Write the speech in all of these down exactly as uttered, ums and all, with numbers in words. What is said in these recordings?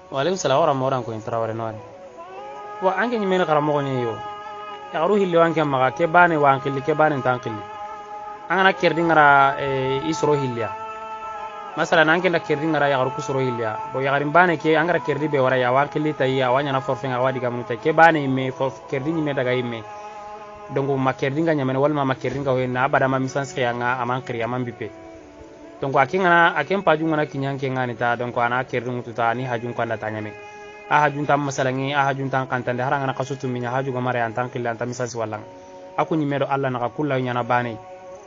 Waalaikum salam warahmatullahi wabarakatuh. Intraware noare. Wa anke ni mena karamo ni yo. Ya garu hilli wanke maga ke bane wa ankili ke bane tankili. Angana kerdi ngara e isro hilliya. Masala nanke na kerdi ngara ya garu kusro hilliya. Bo ya garin bane ke angara kerdi be wara ya wankili tayi ya wanya na forfenga wadi gamuta ke bane me forf kerdi ni me daga imme. Donc ma kerdi nga nyamene walma ma kerdi nga we na bada ma misansi ya nga amankri amambipe. Donc akingana akem paju ngana kinyanke ngani ta donc ana kerdi mututa ni hajun kwanda tanyame. A hajun tam masalangi a hajun tan kantande haranga na kasutu minya haju gamare antan killa antam misansi wallang. Aku nyimedo alla na kulla nyana bane.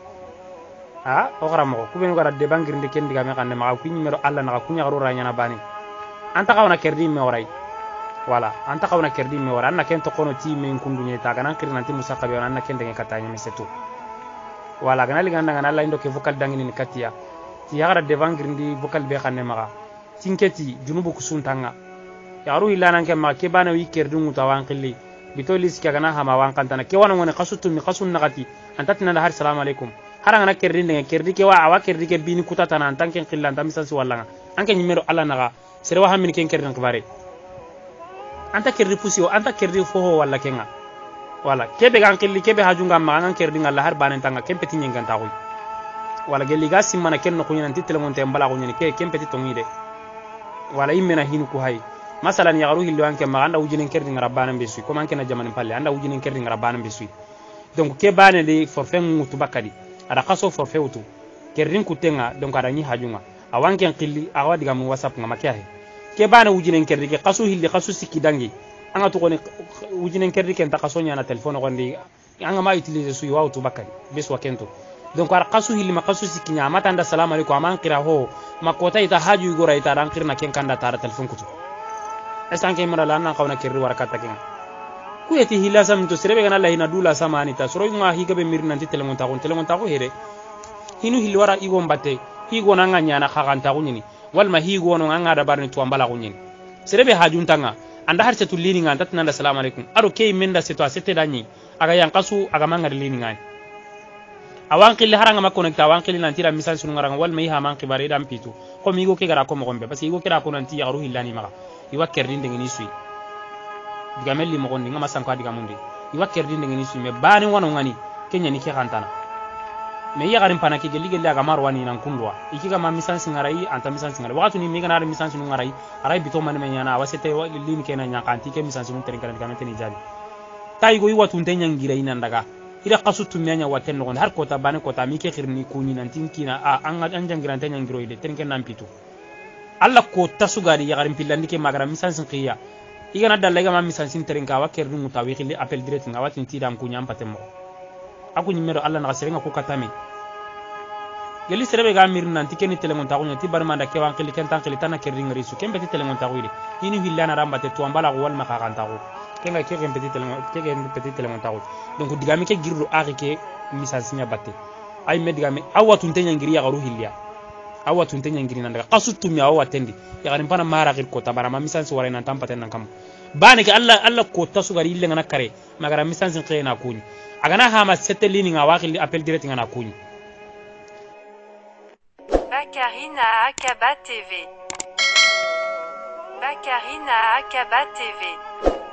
Ha o garamo ku ben gara de bangirinde ken diga me kanne ma ku nyimedo alla na kunya garura nyana bane. Anta kawana kerdi me oray. Wala anta kawana kerdi me wara anna ken to kono ti men kundunya ta ganan kirnanti musakabe anna ken de katanya mesetu. Wala ganali ganda ngana alla indo ke vocal dangini ni katia. Ti yagara devant grindi vocal be xanne maga tinketi junubu kusuntanga yaru ilana ke ma ke bana wi kerdu muta wanqili bitolis ke gana hama wanqantana ke wana ngone qasutu mi qasun nagati antatina har assalamu alaikum haranga na kerdi ne kerdi ke wa awa kerdi ke bini kutata na antanken qillan tamisansi wallanga anke nyimero alla naga sere wa hamin ken kerdi ngbare anta kerdi pusio anta kerdi foho walla kenga wala kebe gan qilli kebe hajunga ma ngan kerdi ngalla har banen tanga kempeti nyengan taxuy wala gelli ga simmana ken no kunyana titele te mbala kunyani ke kempeti tongide wala imena hinu ku hay masalan ya garu hillo anke ma anda wujinen kerdi ngarabana besu ko manke na jamane palle anda wujinen kerdi ngarabana besu donc ke bane de forfait mutu bakadi ada kaso forfait utu kerdin kutenga donc ada ni hajunga awanke qilli awa diga mu whatsapp ngama kyahe ke bane wujinen kerdi ke kaso hilli kaso sikki dangi anga to ko ne wujinen kerdi ken ta kaso nyana telephone ko ndi anga ma utiliser su wa utu bakadi besu wakento donc ar qasu hilli ma qasu sikinya mata anda assalamu alaikum aman qira ho makota ita haju igora ita ran qirna ken kanda tara telefon kutu esan ke mara lana qawna kirri warakata ken ku yati hilla sam to serebe gana la hina dula samani ta soro nga higa be mirna ti telefon ta kon telefon ta ko here hinu hilli wara igo mbate higo nanga nyana khaganta ko nyini wal ma higo no nga da barni to ambala ko nyini serebe haju ntanga anda har setu lini nga tatna assalamu alaikum aro ke menda setu asete danyi aga yang qasu aga manga lini nga awan qilli haranga ma connecta awan qilli nanti la misal sunu ngaranga wal mai ha man qibare dam pitu ko mi go ke gara ko mo gombe parce que go kira ko nanti ya ru hillani maga iwa kerdin de ngini sui diga melli mo gondi ngama sanko diga mundi iwa kerdin de ngini sui me bani wono ngani kenya ni ke kantana me ya garin panaki gelli gelli aga mar wani nan kundwa ikiga ma misal singarai anta misal singarai wakati ni mi gana misal sunu ngarai arai bito man me nyana wasete lini ke na nyakanti ke misal sunu terin kan diga meteni jadi tay go iwa tunte nyangira ina ndaga ira qasutu mianya waten no har kota bane kota mi ke khirni kuni nan tinkina a an an jangirante nyangiro ide tenke nan pitu alla ko tasugari ya garin pillandi ke magara misan sin qiya igana dalla ga ma misan sin terenka wa kernu mutawi khili appel direct nga watin tidam kunya ampatemo aku nyimero alla na serenga ko katame geli serebe ga mir nan tikeni telemon ta kunya tibar manda ke wan khili ken tan khili tan kerri ngari su kembe telemon ta kuide yini hillana rambate to ambala wal ma ka kan ta ko kenga ke ken petit telemon ke ken petit telemon ta ko donc digami ke girdo aki ke misansinya batte ay me digami awatu tenya ngiri ya garu hilya awatu tenya ngiri nan daga qasutu mi awatendi ya garin pana mara gir ko tabara ma misansi wara nan tampaten nan kam bane ke alla alla ko tasu gari ile ngana kare magara misansi qena kuni agana ha ma setelini nga wakili appel direct ngana kuni Bakarina Akaba T V Bakarina Akaba T V